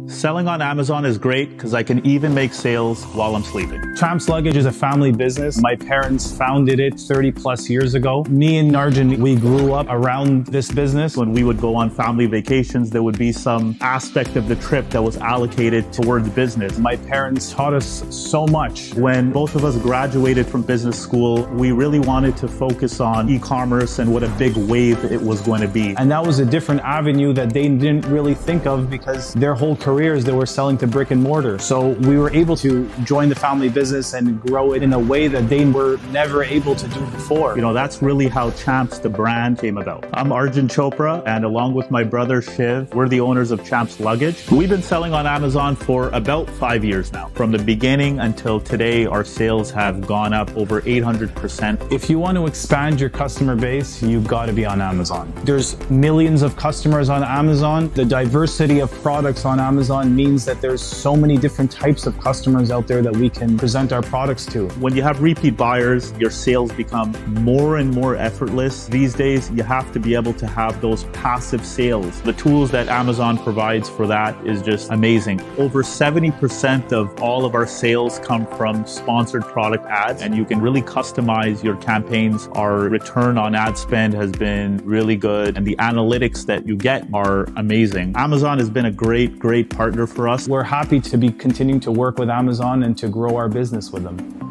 Selling on Amazon is great because I can even make sales while I'm sleeping. Champs Luggage is a family business. My parents founded it 30 plus years ago. Me and Arjun, we grew up around this business. When we would go on family vacations, there would be some aspect of the trip that was allocated towards business. My parents taught us so much. When both of us graduated from business school, we really wanted to focus on e-commerce and what a big wave it was going to be. And that was a different avenue that they didn't really think of because their whole careers they were selling to brick and mortar. So we were able to join the family business and grow it in a way that they were never able to do before. You know, that's really how Champs, the brand, came about. I'm Arjun Chopra, and along with my brother Shiv, we're the owners of Champs Luggage. We've been selling on Amazon for about 5 years now. From the beginning until today, our sales have gone up over 800%. If you want to expand your customer base, you've got to be on Amazon. There's millions of customers on Amazon. The diversity of products on Amazon means that there's so many different types of customers out there that we can present our products to. When you have repeat buyers, your sales become more and more effortless. These days, you have to be able to have those passive sales. The tools that Amazon provides for that is just amazing. Over 70% of all of our sales come from sponsored product ads, and you can really customize your campaigns. Our return on ad spend has been really good, and the analytics that you get are amazing. Amazon has been a great partner for us. We're happy to be continuing to work with Amazon and to grow our business with them.